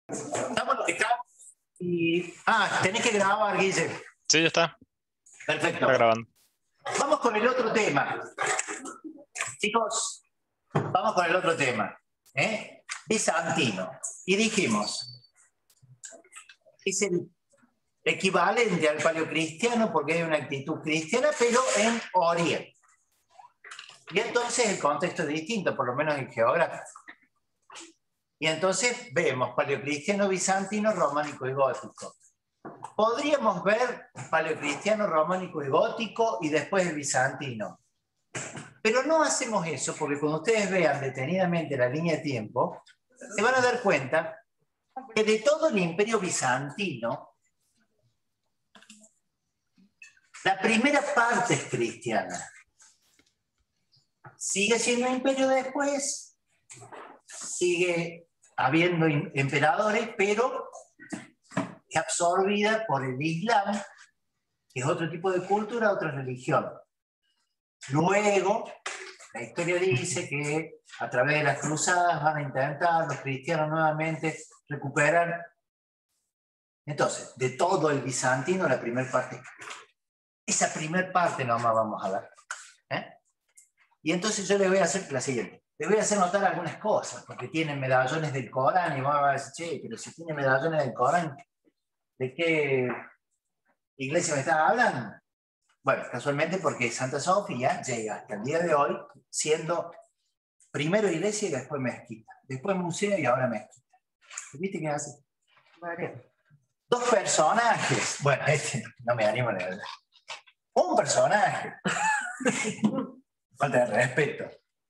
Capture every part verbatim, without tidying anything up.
Estamos conectados y... Ah, tenés que grabar, Guille. Sí, ya está. Perfecto. Está grabando. Vamos con el otro tema. Chicos, vamos con el otro tema. ¿eh? Bizantino. Y dijimos, es el equivalente al paleocristiano porque hay una actitud cristiana, pero en Oriente. Y entonces el contexto es distinto, por lo menos en geografía. Y entonces vemos paleocristiano, bizantino, románico y gótico. Podríamos ver paleocristiano, románico y gótico y después el bizantino. Pero no hacemos eso porque cuando ustedes vean detenidamente la línea de tiempo, se van a dar cuenta que de todo el imperio bizantino, la primera parte es cristiana. Sigue siendo imperio después, sigue habiendo emperadores, pero es absorbida por el Islam, que es otro tipo de cultura, otra religión. Luego, la historia dice que a través de las cruzadas van a intentar los cristianos nuevamente recuperar. Entonces, de todo el bizantino, la primera parte, esa primera parte nomás vamos a ver. ¿eh? Y entonces yo les voy a hacer la siguiente. Les voy a hacer notar algunas cosas, porque tienen medallones del Corán y van a decir, che, pero si tiene medallones del Corán, ¿de qué iglesia me estás hablando? Bueno, casualmente porque Santa Sofía llega hasta el día de hoy siendo primero iglesia y después mezquita. Después museo y ahora mezquita. ¿Viste qué hace? Dos personajes. Bueno, este no me animo a leer. Un personaje. Falta de respeto.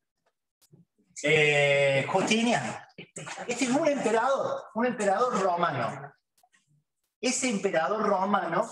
Eh, Justiniano. Este es un emperador, un emperador romano. Ese emperador romano,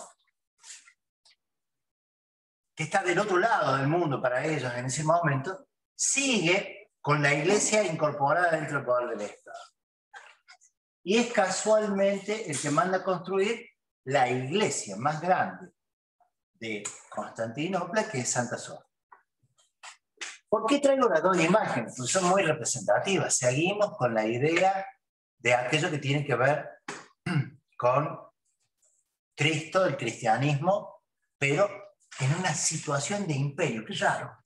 que está del otro lado del mundo para ellos en ese momento, sigue con la iglesia incorporada dentro del poder del Estado. Y es casualmente el que manda a construir la iglesia más grande de Constantinopla, que es Santa Sofía. ¿Por qué traigo las dos imágenes? Porque son muy representativas. Seguimos con la idea de aquello que tiene que ver con Cristo, el cristianismo, pero en una situación de imperio. Qué raro.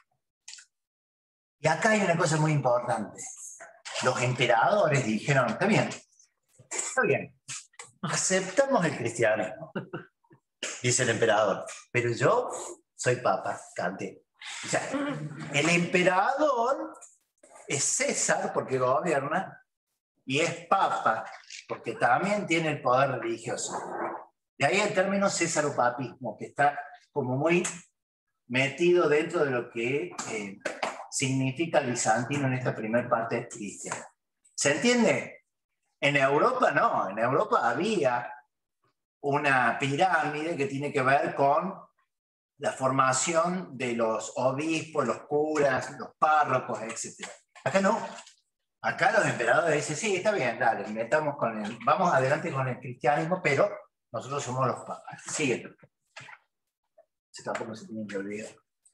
Y acá hay una cosa muy importante. Los emperadores dijeron, está bien, está bien, aceptamos el cristianismo, dice el emperador, pero yo soy papa, cante. O sea, el emperador es César porque gobierna y es papa porque también tiene el poder religioso. De ahí el término césaropapismo, que está como muy metido dentro de lo que eh, significa el bizantino en esta primera parte cristiana. ¿Se entiende? En Europa no, en Europa había una pirámide que tiene que ver con la formación de los obispos, los curas, los párrocos, etcétera. Acá no. Acá los emperadores dicen, sí, está bien, dale, metamos con el, vamos adelante con el cristianismo, pero nosotros somos los papas. Sigue. Eso tampoco se tienen que olvidar.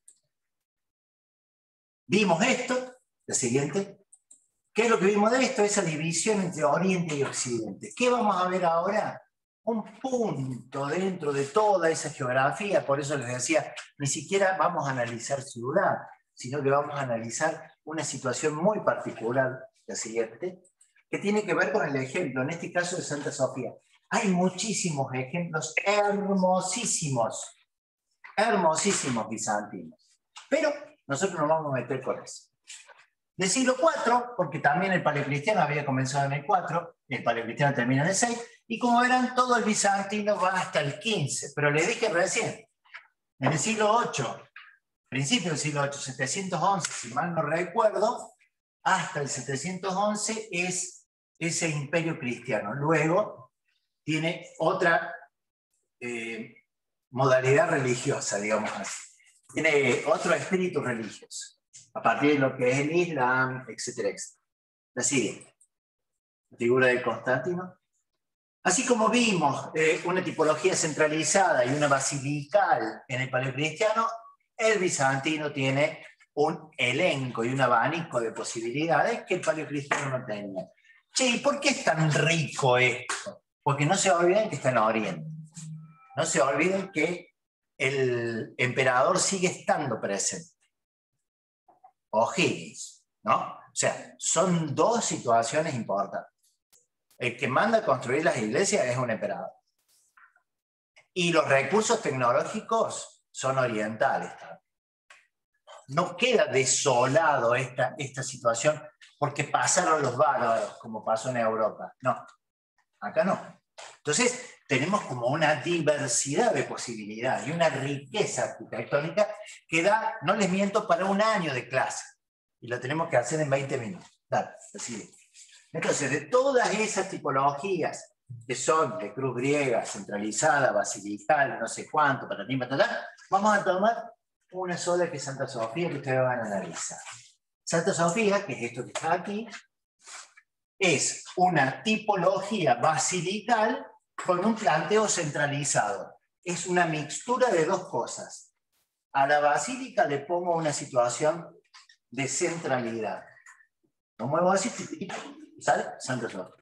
Vimos esto, la siguiente. ¿Qué es lo que vimos de esto? Esa división entre Oriente y Occidente. ¿Qué vamos a ver ahora? Un punto dentro de toda esa geografía, por eso les decía, ni siquiera vamos a analizar ciudad, sino que vamos a analizar una situación muy particular, la siguiente, que tiene que ver con el ejemplo, en este caso de Santa Sofía. Hay muchísimos ejemplos hermosísimos, hermosísimos bizantinos, pero nosotros nos vamos a meter con eso. Del siglo cuatro, porque también el paleocristiano había comenzado en el cuatro, el paleocristiano termina en el seis, y como verán, todo el bizantino va hasta el quince, pero les dije recién, en el siglo ocho, principio del siglo ocho, setecientos once, si mal no recuerdo, hasta el setecientos once es ese imperio cristiano. Luego tiene otra eh, modalidad religiosa, digamos así. Tiene otro espíritu religioso, a partir de lo que es el Islam, etcétera, etcétera. La siguiente. La figura de Constantino. Así como vimos eh, una tipología centralizada y una basilical en el paleocristiano, el bizantino tiene un elenco y un abanico de posibilidades que el paleocristiano no tenía. Sí, ¿por qué es tan rico esto? Porque no se olviden que está en Oriente. No se olviden que el emperador sigue estando presente. O'Higgins, ¿no? O sea, son dos situaciones importantes. El que manda a construir las iglesias es un emperador. Y los recursos tecnológicos son orientales. No queda desolado esta, esta situación porque pasaron los bárbaros, como pasó en Europa. No, acá no. Entonces, tenemos como una diversidad de posibilidades y una riqueza arquitectónica que da, no les miento, para un año de clase. Y lo tenemos que hacer en veinte minutos. Dale, así. Entonces, de todas esas tipologías que son de cruz griega, centralizada, basilical, no sé cuánto, para ti, para vamos a tomar una sola que es Santa Sofía, que ustedes van a analizar. Santa Sofía, que es esto que está aquí, es una tipología basilical con un planteo centralizado. Es una mixtura de dos cosas. A la basílica le pongo una situación de centralidad. Lo muevo así, ¿sale? Santa Sofía.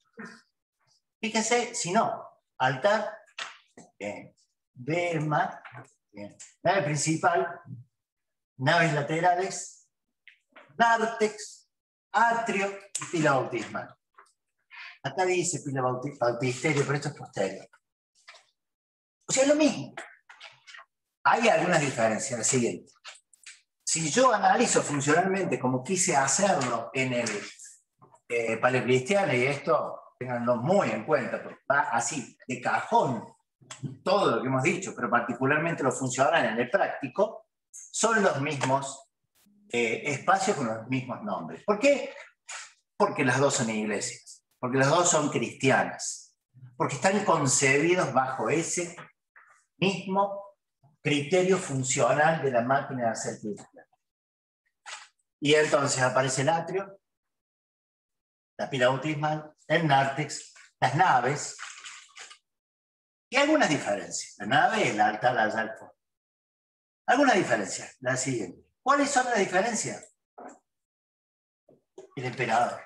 Fíjense, si no, altar, bien, berma, bien, nave principal, naves laterales, nártex, atrio y pila bautismal. Acá dice pila bautisterio, pero esto es posterior. O sea, es lo mismo. Hay algunas diferencias. La siguiente. Si yo analizo funcionalmente como quise hacerlo en el eh, paleocristiano, y esto tenganlo muy en cuenta, porque va así, de cajón, todo lo que hemos dicho, pero particularmente lo funcional en el práctico, son los mismos eh, espacios con los mismos nombres. ¿Por qué? Porque las dos son iglesias, porque las dos son cristianas, porque están concebidos bajo ese mismo criterio funcional de la máquina de hacer cristiana. Y entonces aparece el atrio, la pila bautismal, el nártex, las naves, y algunas diferencias. La nave, el altar, la alfa. Algunas diferencias. La siguiente. ¿Cuáles son las diferencias? El emperador.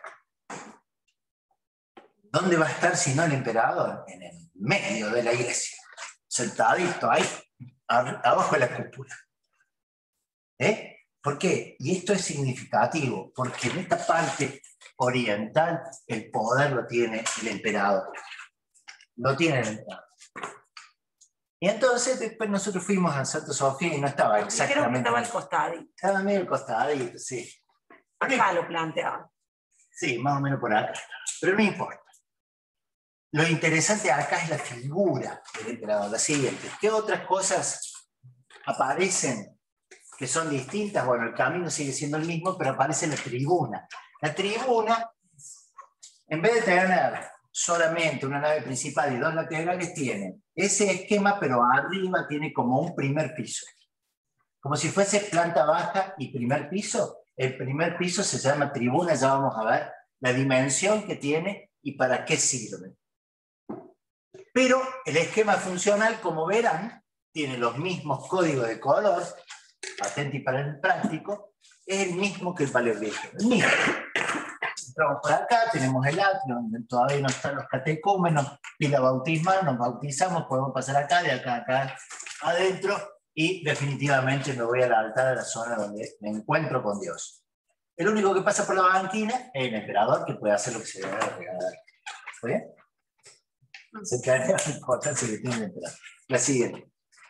¿Dónde va a estar si no el emperador? En el medio de la iglesia. Sentadito ahí, abajo de la cúpula. ¿Eh? ¿Por qué? Y esto es significativo, porque en esta parte oriental el poder lo tiene el emperador. Lo tiene el emperador. Y entonces después nosotros fuimos a Santa Sofía y no estaba exactamente... Creo que estaba al costadito. Estaba medio al costadito, sí. Acá lo planteaba. Sí, más o menos por acá. Pero no importa. Lo interesante acá es la figura del emperador, la siguiente. ¿Qué otras cosas aparecen que son distintas? Bueno, el camino sigue siendo el mismo, pero aparece la tribuna. La tribuna, en vez de tener solamente una nave principal y dos laterales, tiene ese esquema, pero arriba tiene como un primer piso. Como si fuese planta baja y primer piso. El primer piso se llama tribuna, ya vamos a ver la dimensión que tiene y para qué sirve. Pero el esquema funcional, como verán, tiene los mismos códigos de color, patente y para el práctico, es el mismo que el paleolítico. El mismo. Entramos por acá, tenemos el atrio, donde todavía no están los catecúmenos, pila bautismal, nos bautizamos, podemos pasar acá, de acá a acá adentro, y definitivamente me voy al altar, a la zona donde me encuentro con Dios. El único que pasa por la banquina es el emperador, que puede hacer lo que se le dé la regalar. ¿Está bien? Se cae la importancia que tiene el emperador. La siguiente.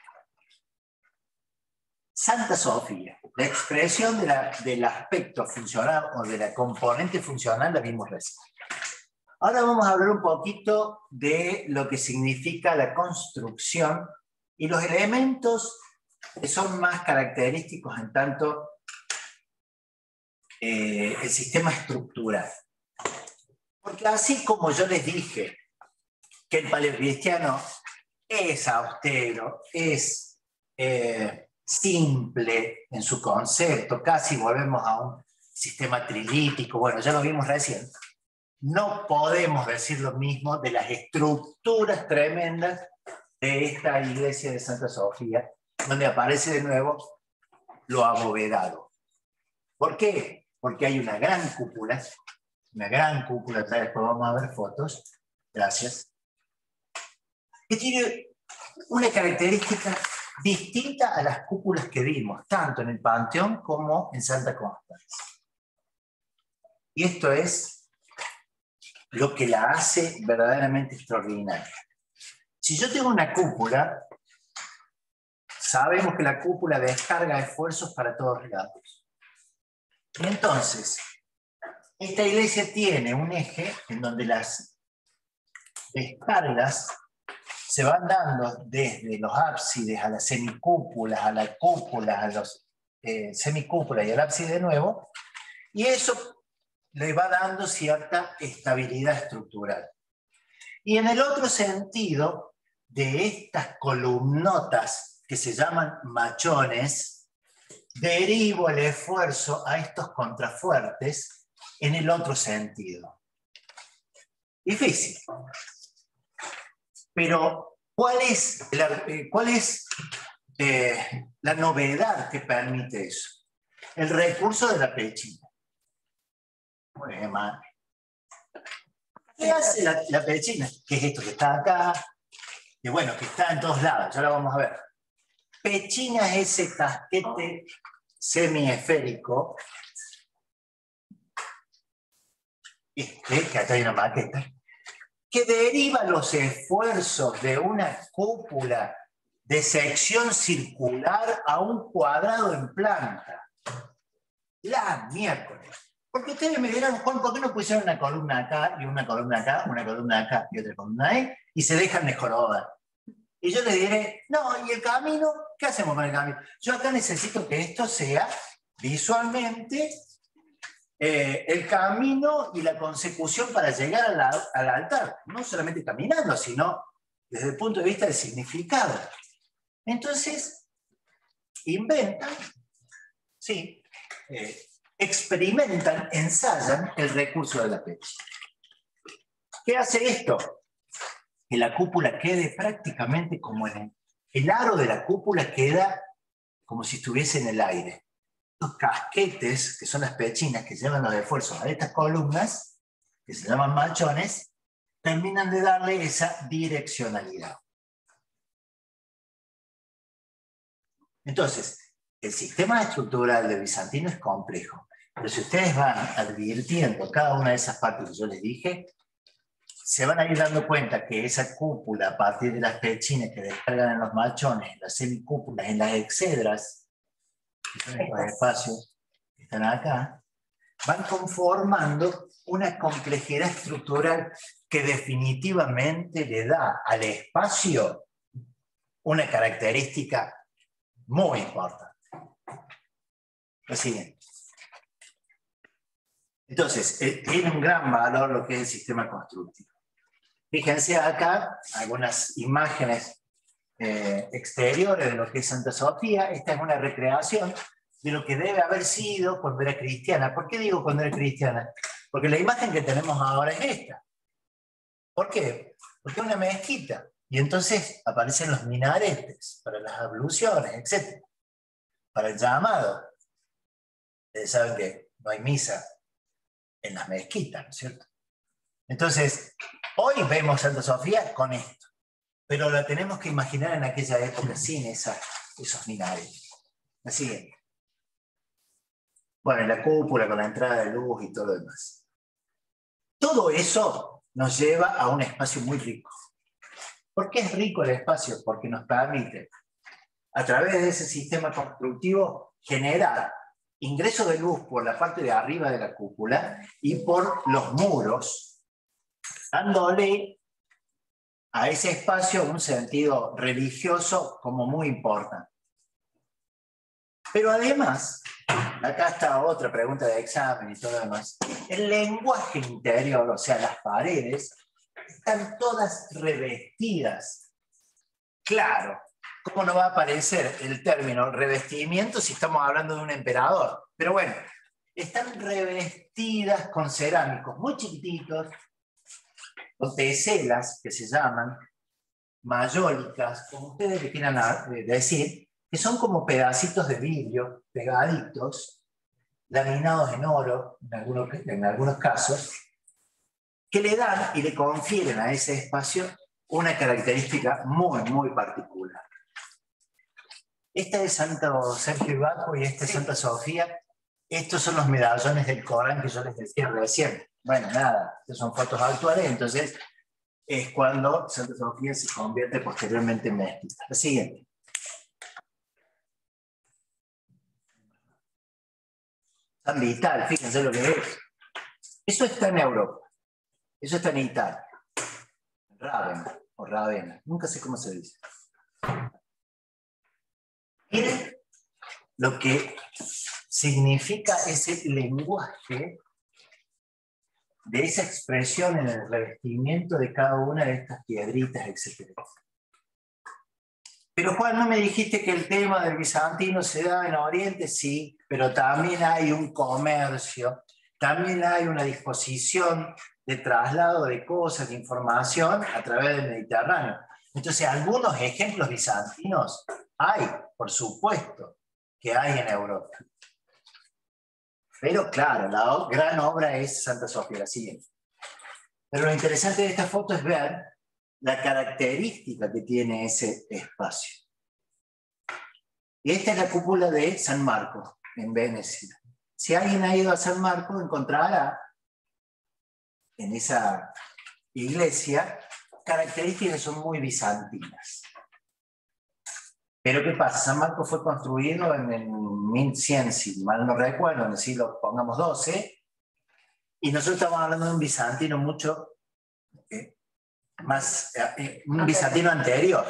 Santa Sofía, la expresión de la, del aspecto funcional o de la componente funcional la vimos recién. Ahora vamos a hablar un poquito de lo que significa la construcción y los elementos que son más característicos en tanto eh, el sistema estructural. Porque así como yo les dije que el paleocristiano es austero, es eh, simple en su concepto, casi volvemos a un sistema trilítico, bueno, ya lo vimos recién, no podemos decir lo mismo de las estructuras tremendas de esta iglesia de Santa Sofía, donde aparece de nuevo lo abovedado. ¿Por qué? Porque hay una gran cúpula una gran cúpula, después vamos a ver fotos, gracias, que tiene una característica distinta a las cúpulas que vimos, tanto en el Panteón como en Santa Constanza. Y esto es lo que la hace verdaderamente extraordinaria. Si yo tengo una cúpula, sabemos que la cúpula descarga esfuerzos para todos lados. Y entonces, esta iglesia tiene un eje en donde las descargas se van dando desde los ábsides a las semicúpulas, a las cúpulas, a los eh, semicúpulas y al ábside de nuevo, y eso le va dando cierta estabilidad estructural. Y en el otro sentido, de estas columnotas que se llaman machones, derivo el esfuerzo a estos contrafuertes en el otro sentido. Difícil. Pero, ¿cuál es la, eh, cuál es, eh, la novedad que permite eso? El recurso de la pechina. Muy bien, madre. ¿Qué hace la, la pechina? ¿Qué es esto que está acá? Que bueno, que está en todos lados, ya lo vamos a ver. Pechina es ese casquete semiesférico, este, que acá hay una maqueta, que deriva los esfuerzos de una cúpula de sección circular a un cuadrado en planta. La miércoles. Porque ustedes me dirán, Juan, ¿por qué no pusieron una columna acá y una columna acá, una columna acá y otra columna ahí, y se dejan de jorobar? Y yo les diré, no, ¿y el camino? ¿Qué hacemos con el camino? Yo acá necesito que esto sea visualmente eh, el camino y la consecución para llegar a la, al altar. No solamente caminando, sino desde el punto de vista del significado. Entonces, inventan, sí, eh, experimentan, ensayan el recurso de la pechina. ¿Qué hace esto? Que la cúpula quede prácticamente como en el, el aro de la cúpula queda como si estuviese en el aire. Los casquetes, que son las pechinas que llevan los esfuerzos a estas columnas, que se llaman machones, terminan de darle esa direccionalidad. Entonces, el sistema estructural del bizantino es complejo, pero si ustedes van advirtiendo cada una de esas partes que yo les dije, se van a ir dando cuenta que esa cúpula, a partir de las pechinas que descargan en los machones, en las semicúpulas, en las excedras, que son estos espacios que están acá, van conformando una complejidad estructural que definitivamente le da al espacio una característica muy importante. Lo siguiente. Entonces, eh, tiene un gran valor lo que es el sistema constructivo. Fíjense acá algunas imágenes eh, exteriores de lo que es Santa Sofía. Esta es una recreación de lo que debe haber sido cuando era cristiana. ¿Por qué digo cuando era cristiana? Porque la imagen que tenemos ahora es esta. ¿Por qué? Porque es una mezquita. Y entonces aparecen los minaretes para las abluciones, etcétera. Para el llamado. Ustedes saben que no hay misa en las mezquitas, ¿no es cierto? Entonces, hoy vemos Santa Sofía con esto, pero la tenemos que imaginar en aquella época sin esa, esos minaretes. La siguiente. Bueno, la cúpula con la entrada de luz y todo lo demás. Todo eso nos lleva a un espacio muy rico. ¿Por qué es rico el espacio? Porque nos permite, a través de ese sistema constructivo, generar ingreso de luz por la parte de arriba de la cúpula y por los muros, dándole a ese espacio un sentido religioso como muy importante. Pero además, acá está otra pregunta de examen y todo lo demás, el lenguaje interior, o sea, las paredes, están todas revestidas. Claro, ¿cómo no va a aparecer el término revestimiento si estamos hablando de un emperador? Pero bueno, están revestidas con cerámicos muy chiquititos, con teselas que se llaman, mayólicas, como ustedes le quieran decir, que son como pedacitos de vidrio pegaditos, laminados en oro, en algunos, en algunos casos, que le dan y le confieren a ese espacio una característica muy, muy particular. Este es Santo Sergio Ibaco y este es Santa Sofía. Estos son los medallones del Corán que yo les decía recién. Bueno, nada, estas son fotos actuales, entonces es cuando Santa Sofía se convierte posteriormente en mezquita. La siguiente. Tan vital, fíjense lo que es. Eso está en Europa. Eso está en Italia. Ravenna o Ravenna. Nunca sé cómo se dice. Miren lo que significa ese lenguaje de esa expresión en el revestimiento de cada una de estas piedritas, etcétera. Pero Juan, ¿no me dijiste que el tema del bizantino se da en Oriente? Sí, pero también hay un comercio, también hay una disposición de traslado de cosas, de información a través del Mediterráneo. Entonces, algunos ejemplos bizantinos hay, por supuesto, que hay en Europa. Pero claro, la gran obra es Santa Sofía, la siguiente. Pero lo interesante de esta foto es ver la característica que tiene ese espacio. Y esta es la cúpula de San Marco, en Venecia. Si alguien ha ido a San Marco, encontrará en esa iglesia características que son muy bizantinas. Pero ¿qué pasa? San Marco fue construido en el mil cien, si mal no recuerdo, en el siglo, pongamos, doce, y nosotros estamos hablando de un bizantino mucho eh, más, eh, un bizantino anterior.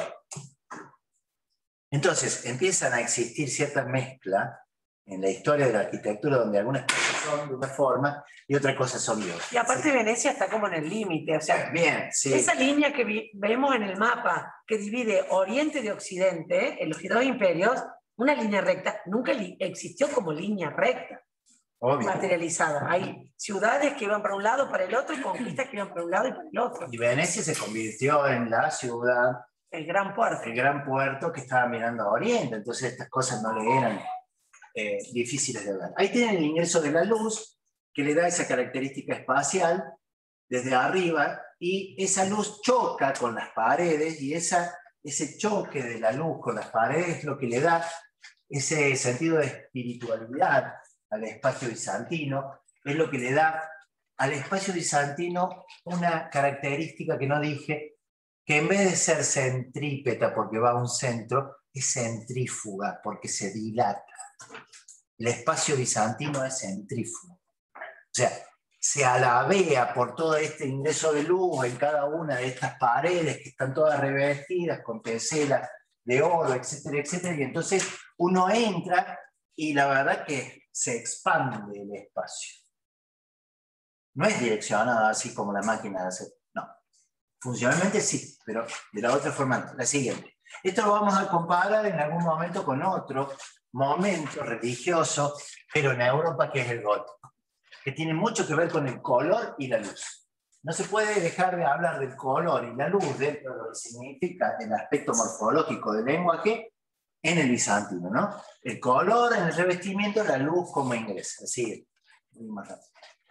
Entonces, empiezan a existir cierta mezcla en la historia de la arquitectura, donde algunas cosas son de una forma y otras cosas son de otra. Y aparte Venecia está como en el límite, o sea, bien, sí. Esa línea que vi, vemos en el mapa, que divide Oriente de Occidente, en los dos imperios, una línea recta, nunca existió como línea recta. Obvio. Materializada. Hay ciudades que iban para un lado, para el otro, y conquistas que iban para un lado y para el otro. Y Venecia se convirtió en la ciudad, el gran puerto. El gran puerto que estaba mirando a Oriente, entonces estas cosas no le eran eh, difíciles de ver. Ahí tienen el ingreso de la luz, que le da esa característica espacial desde arriba, y esa luz choca con las paredes, y esa, ese choque de la luz con las paredes es lo que le da ese sentido de espiritualidad al espacio bizantino, es lo que le da al espacio bizantino una característica que no dije, que en vez de ser centrípeta porque va a un centro, es centrífuga porque se dilata. El espacio bizantino es centrífugo. O sea, se alabea por todo este ingreso de luz en cada una de estas paredes que están todas revestidas con teselas de oro, etcétera, etcétera, y entonces uno entra y la verdad que se expande el espacio. No es direccionado así como la máquina de hacer, no. Funcionalmente sí, pero de la otra forma, la siguiente. Esto lo vamos a comparar en algún momento con otro momento religioso, pero en Europa, que es el gótico, que tiene mucho que ver con el color y la luz. No se puede dejar de hablar del color y la luz dentro de lo que significa el aspecto morfológico del lenguaje en el bizantino, ¿no? El color en el revestimiento, la luz como ingresa. Así, muy más rápido.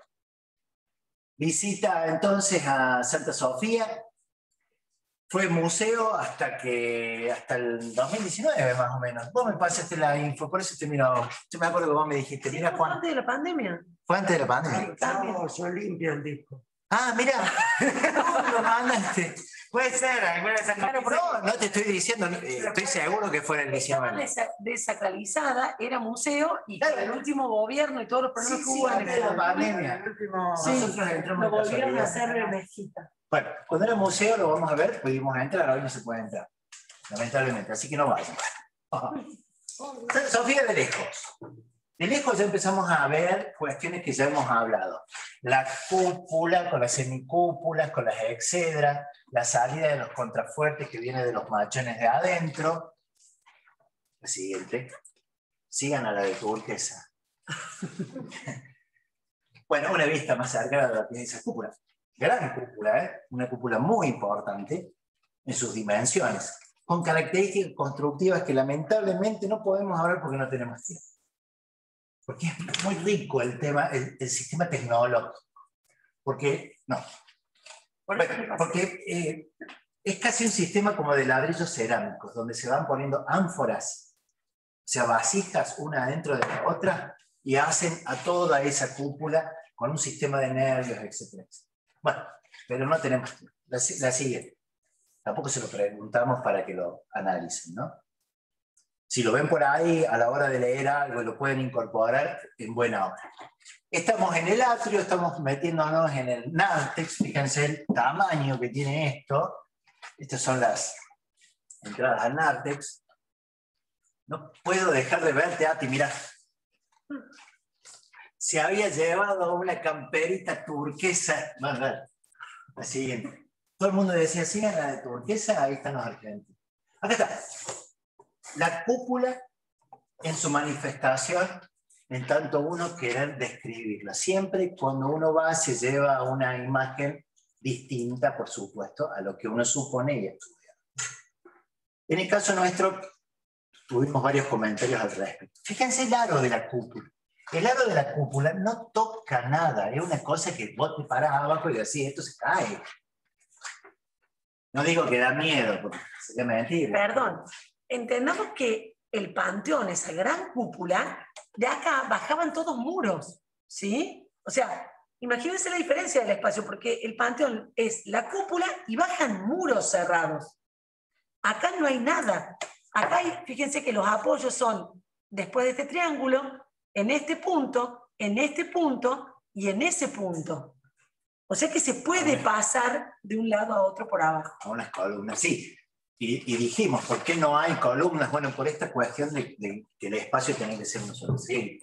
Visita entonces a Santa Sofía. Fue museo hasta que hasta el dos mil diecinueve más o menos. Vos me pasaste la info, por eso te miro. Yo me acuerdo que vos me dijiste, Sí, mira fue Juan. antes de la pandemia. Fue antes de la pandemia. No, yo limpio el disco. Ah, mira, ¿cómo lo mandaste? Puede ser, alguna vez Claro, no, no te estoy diciendo, eh, estoy seguro que fue en el Estaba diecinueve. desacralizada, era museo, y Claro. con el último gobierno y todos los problemas Sí, que sí, hubo en antes de la el pandemia. el último, Sí, nosotros entramos lo de volvieron a casualidad. hacer de mezquita. Bueno, cuando era museo lo vamos a ver, pudimos entrar, hoy no se puede entrar, lamentablemente, así que no vayan. Santa Sofía de lejos. De lejos ya empezamos a ver cuestiones que ya hemos hablado. La cúpula con las semicúpulas, con las excedras, la salida de los contrafuertes que viene de los machones de adentro. La siguiente. Sigan a la de turquesa. Bueno, una vista más cercana de lo que es esa cúpula. Gran cúpula, ¿eh? Una cúpula muy importante en sus dimensiones, con características constructivas que lamentablemente no podemos hablar porque no tenemos tiempo. Porque es muy rico el tema, el, el sistema tecnológico. Porque, no, Bueno, porque eh, es casi un sistema como de ladrillos cerámicos, donde se van poniendo ánforas, o sea, vasijas una dentro de la otra, y hacen a toda esa cúpula con un sistema de nervios, etcétera. Bueno, pero no tenemos tiempo. La, la siguiente. Tampoco se lo preguntamos para que lo analicen, ¿no? Si lo ven por ahí, a la hora de leer algo, lo pueden incorporar en buena hora. Estamos en el atrio, estamos metiéndonos en el nártex. Fíjense el tamaño que tiene esto. Estas son las entradas al nártex. No puedo dejar de verte, Ati, mirá. Se había llevado una camperita turquesa. Más raro. La siguiente. Todo el mundo decía, sí, en la de turquesa, ahí están los argentinos. Acá está. La cúpula en su manifestación, en tanto uno querer describirla. Siempre cuando uno va se lleva una imagen distinta, por supuesto, a lo que uno supone y estudia. En el caso nuestro, tuvimos varios comentarios al respecto. Fíjense el aro de la cúpula. El aro de la cúpula no toca nada, es una cosa que vos te parás abajo y decís, esto se cae. No digo que da miedo, porque sería mentira. Perdón, entendamos que el Panteón, esa gran cúpula, de acá bajaban todos muros, ¿sí? O sea, imagínense la diferencia del espacio, porque el Panteón es la cúpula y bajan muros cerrados. Acá no hay nada. Acá hay, fíjense que los apoyos son, después de este triángulo, en este punto, en este punto y en ese punto. O sea que se puede pasar de un lado a otro por abajo. A unas columnas, sí. Y, y dijimos, ¿por qué no hay columnas? Bueno, por esta cuestión de, de que el espacio tiene que ser un solo. Sí.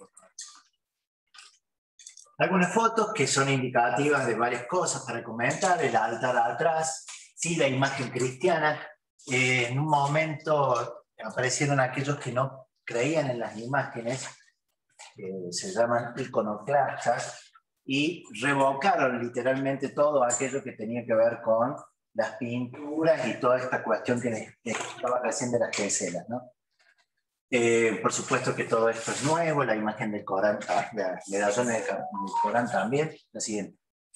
Algunas fotos que son indicativas de varias cosas para comentar. El altar atrás, sí, la imagen cristiana. Eh, en un momento aparecieron aquellos que no creían en las imágenes, que se llaman iconoclastas, y revocaron literalmente todo aquello que tenía que ver con las pinturas y toda esta cuestión que les estaba recién de las escenas, ¿no? Eh, por supuesto que todo esto es nuevo, la imagen del Corán, la medallón del Corán también, la siguiente.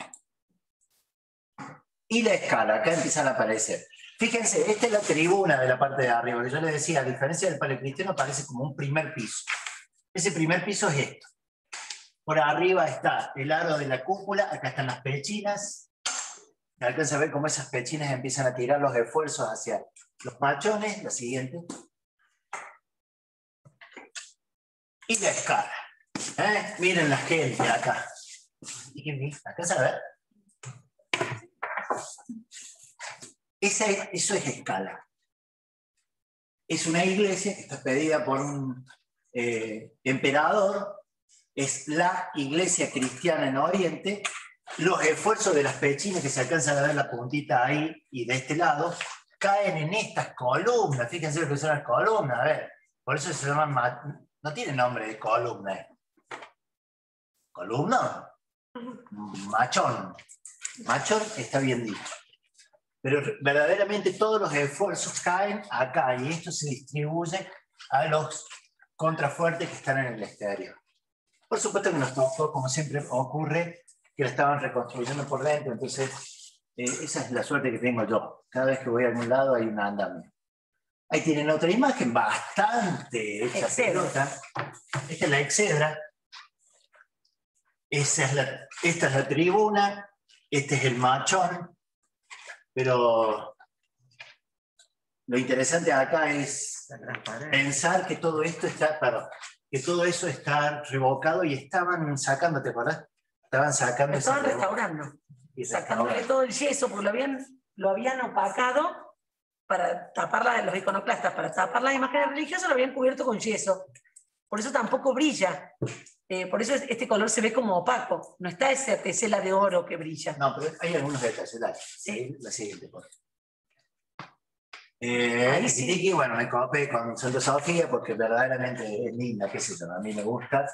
Y la escala, acá empiezan a aparecer. Fíjense, esta es la tribuna de la parte de arriba, que yo les decía, a diferencia del paleocristiano, parece como un primer piso. Ese primer piso es esto. Por arriba está el aro de la cúpula, acá están las pechinas. Se alcanza a ver cómo esas pechinas empiezan a tirar los esfuerzos hacia los machones. La siguiente. Y la escala. ¿Eh? Miren la gente acá. ¿Alcanza a ver? Esa es, eso es escala. Es una iglesia que está pedida por un eh, emperador. Es la iglesia cristiana en Oriente. Los esfuerzos de las pechinas, que se alcanzan a ver la puntita ahí y de este lado, caen en estas columnas. Fíjense lo que son las columnas. A ver, por eso se llaman, no tiene nombre de columna. ¿Columna? Machón. Machón está bien dicho. Pero verdaderamente todos los esfuerzos caen acá y esto se distribuye a los contrafuertes que están en el exterior. Por supuesto que nos tocó, como siempre ocurre, que la estaban reconstruyendo por dentro, entonces eh, esa es la suerte que tengo yo. Cada vez que voy a algún lado hay un andamio. Ahí tienen otra imagen bastante hecha pelota. Esta es la exedra. Esa es la, esta es la tribuna. Este es el machón. Pero lo interesante acá es pensar que todo esto está, perdón, que todo eso está revocado y estaban sacando, ¿te acordás? Estaban sacando. Estaban restaurando. Y sacándole todo el yeso, porque lo habían, lo habían opacado para tapar la, los iconoclastas, para tapar las imágenes religiosas, lo habían cubierto con yeso. Por eso tampoco brilla. Eh, por eso este color se ve como opaco. No está esa tesela de oro que brilla. No, pero hay algunos detalles. Dale. Sí. La siguiente, por favor. Eh, Ahí sí. Tiki, bueno, me copé con Santa Sofía porque verdaderamente es linda, qué sé yo, a mí me gusta.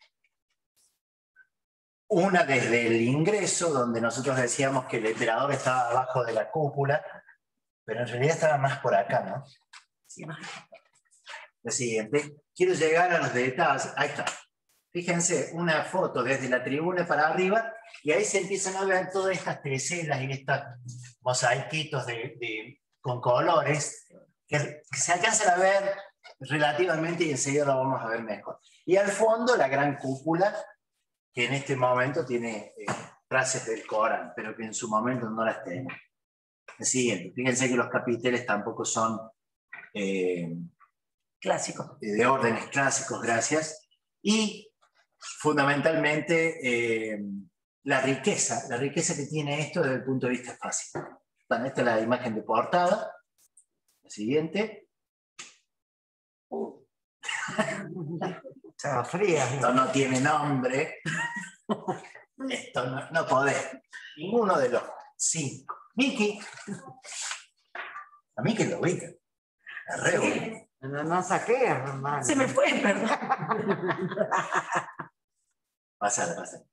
Una desde el ingreso, donde nosotros decíamos que el emperador estaba abajo de la cúpula, pero en realidad estaba más por acá, ¿no? Sí, más. La siguiente. Quiero llegar a los detalles. Ahí está. fíjense, una foto desde la tribuna para arriba, y ahí se empiezan a ver todas estas teselas y estos mosaiquitos de, de, con colores, que, que se alcanzan a ver relativamente y enseguida lo vamos a ver mejor. Y al fondo la gran cúpula, que en este momento tiene eh, frases del Corán, pero que en su momento no las tenía. El siguiente, fíjense que los capiteles tampoco son eh, clásicos, de órdenes clásicos, gracias. Y fundamentalmente eh, la riqueza, la riqueza que tiene esto desde el punto de vista espacial. Bueno, esta es la imagen de portada. La siguiente. Uh. Estaba fría. Esto no tiene nombre. Esto no, no podés. Ninguno de los cinco. Miki. A Miki lo ubica. La re sí. No, no saqué, hermano. Se me fue, perdón. Pásala, pásala.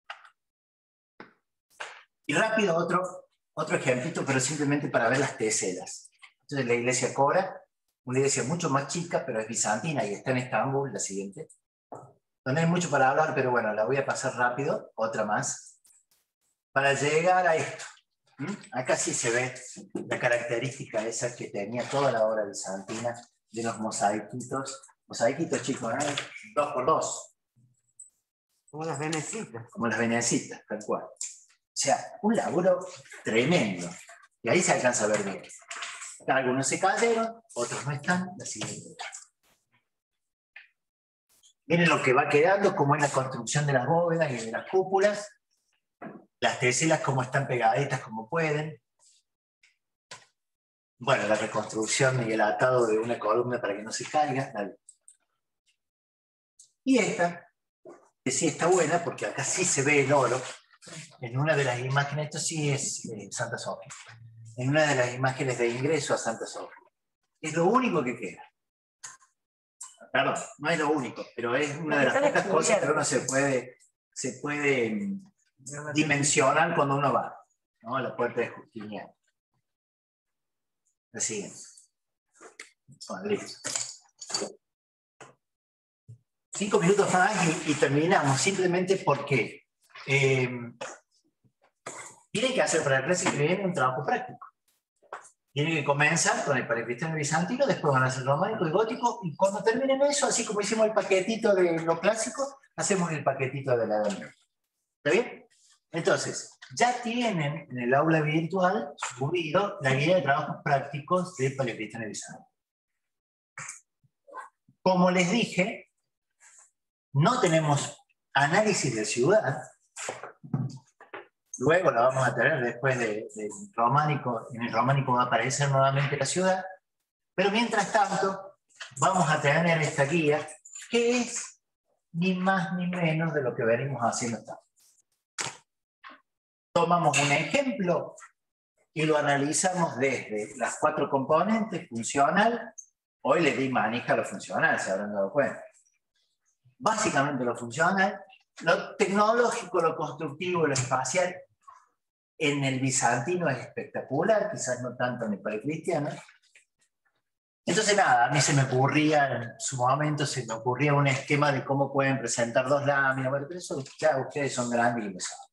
Y rápido otro, otro ejemplito, pero simplemente para ver las teselas. Entonces la iglesia Cora, una iglesia mucho más chica, pero es bizantina y está en Estambul, la siguiente. No hay mucho para hablar, pero bueno, la voy a pasar rápido, otra más, para llegar a esto. ¿Mm? Acá sí se ve la característica esa que tenía toda la obra bizantina, de los mosaiquitos. Mosaiquitos, chicos, ¿eh? Dos por dos. Como las venecitas. Como las venecitas, tal cual. O sea, un laburo tremendo. Y ahí se alcanza a ver bien. Acá algunos se cayeron, otros no están. La siguiente. Miren lo que va quedando, como es la construcción de las bóvedas y de las cúpulas. Las teselas como están pegaditas como pueden. Bueno, la reconstrucción y el atado de una columna para que no se caiga. Y esta, que sí está buena, porque acá sí se ve el oro. En una de las imágenes, esto sí es eh, Santa Sofía. En una de las imágenes de ingreso a Santa Sofía. Es lo único que queda. Perdón, no es lo único, pero es una de las pocas cosas que uno se puede, se puede dimensionar cuando uno va, ¿no? A la puerta de Justiniano. La siguiente. Bueno, listo. Cinco minutos más y, y terminamos, simplemente porque eh, tienen que hacer para la clase que viene un trabajo práctico. Tienen que comenzar con el paleocristiano bizantino, después van a hacer románico y gótico, y cuando terminen eso, así como hicimos el paquetito de lo clásico, hacemos el paquetito de la Edad Media. ¿Está bien? Entonces, ya tienen en el aula virtual subido la guía de trabajos prácticos de paleocristiano bizantino. Como les dije, no tenemos análisis de ciudad. Luego la vamos a tener después del de románico. En el románico va a aparecer nuevamente la ciudad. Pero mientras tanto, vamos a tener esta guía, que es ni más ni menos de lo que venimos haciendo hasta ahora. Tomamos un ejemplo y lo analizamos desde las cuatro componentes, funcional. Hoy le di manija a lo funcional, se habrán dado cuenta. Básicamente lo funcional, lo tecnológico, lo constructivo, lo espacial. En el bizantino es espectacular, quizás no tanto en el paleocristiano. Entonces nada, a mí se me ocurría, en su momento se me ocurría un esquema de cómo pueden presentar dos láminas, bueno, pero eso ya ustedes son grandes y lo saben.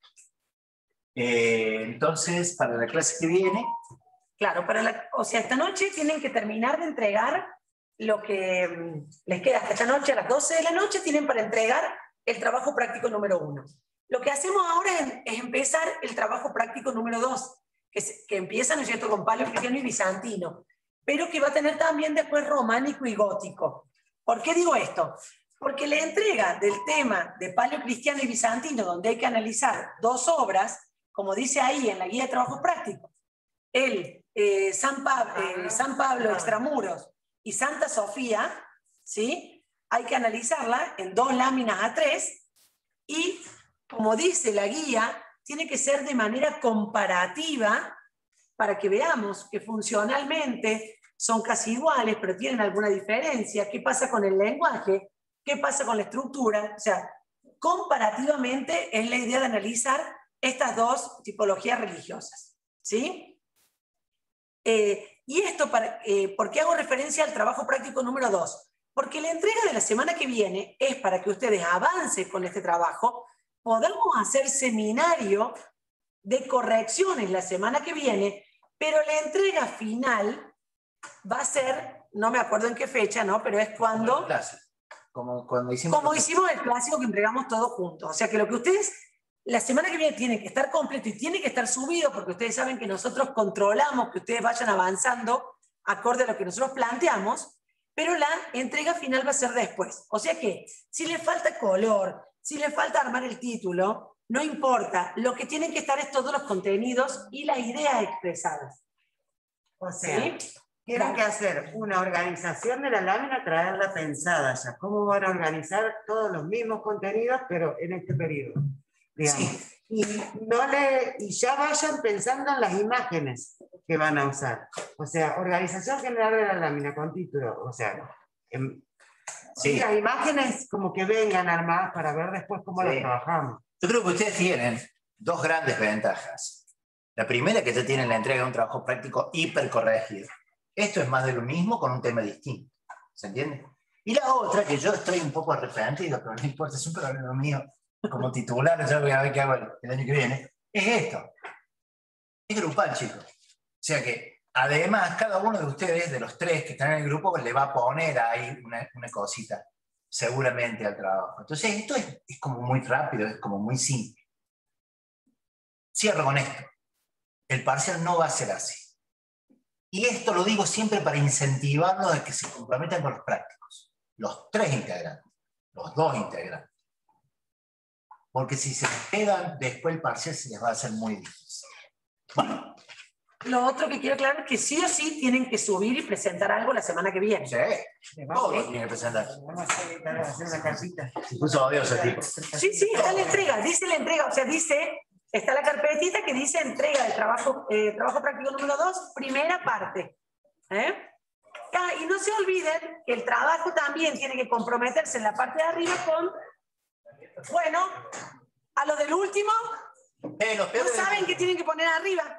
Eh, entonces, para la clase que viene... Claro, para la, o sea, esta noche tienen que terminar de entregar lo que um, les queda hasta esta noche, a las doce de la noche, tienen para entregar el trabajo práctico número uno. Lo que hacemos ahora es, es empezar el trabajo práctico número dos, que, se, que empieza, ¿no es cierto?, con paleocristiano y bizantino, pero que va a tener también después románico y gótico. ¿Por qué digo esto? Porque la entrega del tema de paleocristiano y bizantino, donde hay que analizar dos obras, como dice ahí en la guía de trabajos prácticos, el eh, San, Pablo, eh, San Pablo Extramuros y Santa Sofía, ¿sí? Hay que analizarla en dos láminas A tres y, como dice la guía, tiene que ser de manera comparativa para que veamos que funcionalmente son casi iguales, pero tienen alguna diferencia. ¿Qué pasa con el lenguaje? ¿Qué pasa con la estructura? O sea, comparativamente es la idea de analizar estas dos tipologías religiosas, ¿sí? Eh, y esto, para, eh, ¿por qué hago referencia al trabajo práctico número dos? Porque la entrega de la semana que viene es para que ustedes avancen con este trabajo, podamos hacer seminario de correcciones la semana que viene, pero la entrega final va a ser, no me acuerdo en qué fecha, ¿no? Pero es cuando... Como cuando hicimos... Como hicimos el clásico que entregamos todos juntos. O sea que lo que ustedes, la semana que viene tiene que estar completo y tiene que estar subido, porque ustedes saben que nosotros controlamos que ustedes vayan avanzando acorde a lo que nosotros planteamos, pero la entrega final va a ser después. O sea que si le falta color, si le falta armar el título, no importa. Lo que tienen que estar es todos los contenidos y las ideas expresadas. O sea, ¿sí? tienen Claro. que hacer una organización de la lámina, traerla pensada ya. ¿Cómo van a organizar todos los mismos contenidos, pero en este periodo? Digamos. Sí. Y, no le, y ya vayan pensando en las imágenes que van a usar. O sea, organización general de la lámina con título. O sea, en, Sí. y las imágenes como que vengan armadas para ver después cómo Sí. las trabajamos. Yo creo que ustedes tienen dos grandes ventajas. La primera es que ya tienen la entrega de un trabajo práctico hipercorregido. Esto es más de lo mismo con un tema distinto. ¿Se entiende? Y la otra, que yo estoy un poco arrepentido, pero no importa, es un problema mío. Como titular, yo voy a ver qué hago el, el año que viene. Es esto. Es grupal, chicos. O sea que, además, cada uno de ustedes, de los tres que están en el grupo, le va a poner ahí una, una cosita, seguramente, al trabajo. Entonces, esto es, es como muy rápido, es como muy simple. Cierro con esto. El parcial no va a ser así. Y esto lo digo siempre para incentivarlos a que se comprometan con los prácticos. Los tres integrantes. Los dos integrantes. Porque si se quedan después el parcial se les va a hacer muy difícil. Bueno. Lo otro que quiero aclarar es que sí o sí tienen que subir y presentar algo la semana que viene. Sí, todo lo tienen que presentar. Vamos a hacer, a hacer una casita. Se puso odioso el tipo. Sí, sí, está la entrega, dice la entrega, o sea, dice, está la carpetita que dice entrega del trabajo, eh, trabajo práctico número dos, primera parte. ¿Eh? Ah, y no se olviden que el trabajo también tiene que comprometerse en la parte de arriba con, bueno, a lo del último, Eh, los ¿no peores saben qué tienen que poner arriba?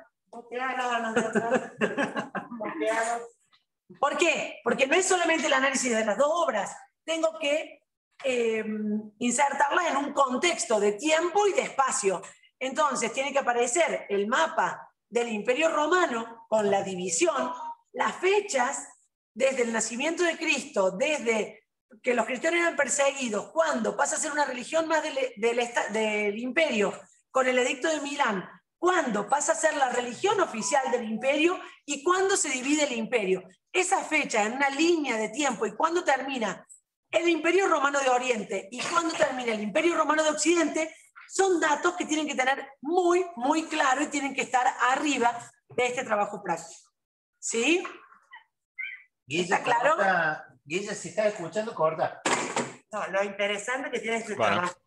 ¿Por qué? Porque no es solamente el análisis de las dos obras, tengo que eh, insertarlas en un contexto de tiempo y de espacio. Entonces tiene que aparecer el mapa del Imperio Romano con la división, las fechas desde el nacimiento de Cristo, desde que los cristianos eran perseguidos, cuando pasa a ser una religión más del, del, del imperio, con el edicto de Milán, cuando pasa a ser la religión oficial del imperio y cuándo se divide el imperio. Esa fecha en una línea de tiempo y cuándo termina el Imperio Romano de Oriente y cuándo termina el Imperio Romano de Occidente, son datos que tienen que tener muy, muy claro y tienen que estar arriba de este trabajo práctico. ¿Sí? Guilla, ¿Está claro? corta. Guilla, si estás escuchando, corta. No, lo interesante que tiene este Bueno. trabajo